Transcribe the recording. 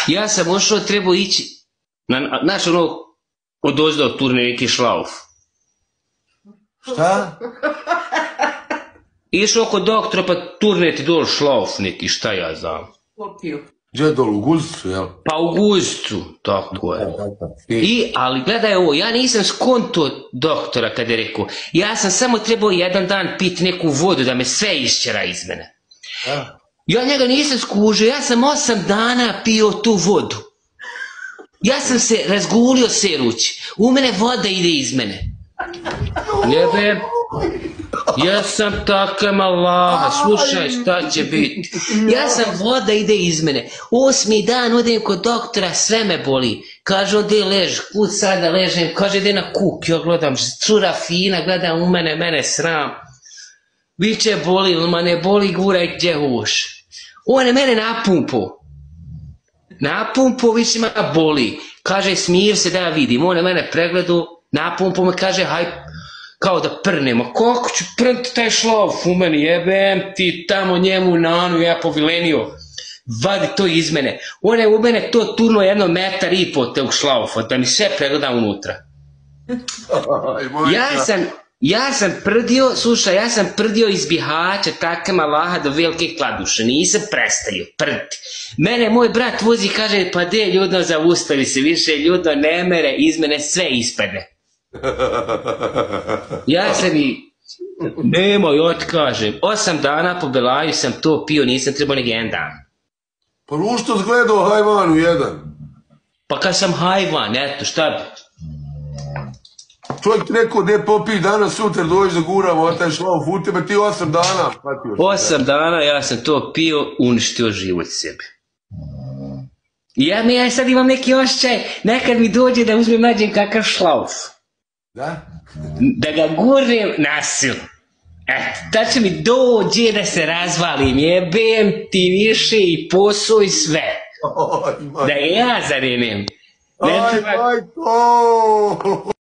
Ja sam ošao, trebao ići, znaš ono, odozdo turne neki šlauf. Šta? Išao kod doktora pa turneti dol šlauf neki, šta ja znam. Gdje dol, u Guzicu, jel? Pa u Guzicu, tako je. Ali gledaj ovo, ja nisam skonto doktora kada je rekao, ja sam samo trebao jedan dan piti neku vodu da me sve išćera iz mene. Ja njega nisam skužio, ja sam 8 dana pio tu vodu. Ja sam se razgulio serući, u mene voda ide iz mene. Jebe, ja sam taka malaha, slušaj šta će biti. Ja sam, voda ide iz mene. 8. dan odem kod doktora, sve me boli. Kaže, ode lež, kud sada ležem, kaže, ide na kuk. Ja gledam, cura fina, gledam u mene, mene sram. Biće boli, ma ne boli, guraj gdje hoš. On je mene napumpo, više ma boli. Kaže, smir se da ja vidim. On je mene pregledu, napumpo me, kaže, haj, kao da prnemo. Kako ću prnti taj šlauf u meni, jebem ti tamo njemu nanu, ja povilenio. Vadi to iz mene. On je u mene to turno 1,5 metra tog šlaufa, da mi sve pregleda unutra. Ja sam prdio, slušaj, ja sam prdio iz Bihaća, taka malaha do Velike Kladuše, nisam prestao prdi. Mene moj brat vozi i kaže, pa de ljudno zaustavi se više, ljudno ne mere, iz mene sve ispade. Ja sam i, nemoj otkažem, 8 dana po Belaju sam to pio, nisam trebao nek 1 dan. Pa što zgledao hajvanu jedan? Pa kad sam hajvan, eto, šta bi? Čovjek ti rekao, ne popij danas, sutra dođi da guramo, a taj šlauf u tebe, ti 8 dana. 8 dana ja sam to pio, uništio život sebi. Ja sad imam neki osjećaj, nekad mi dođe da uzmem nađem kakav šlauf. Da? Da ga gurnem na silu. Tad će mi dođe da se razvalim, jebem ti više i posao i sve. Da ja zarenem. Aj, majko!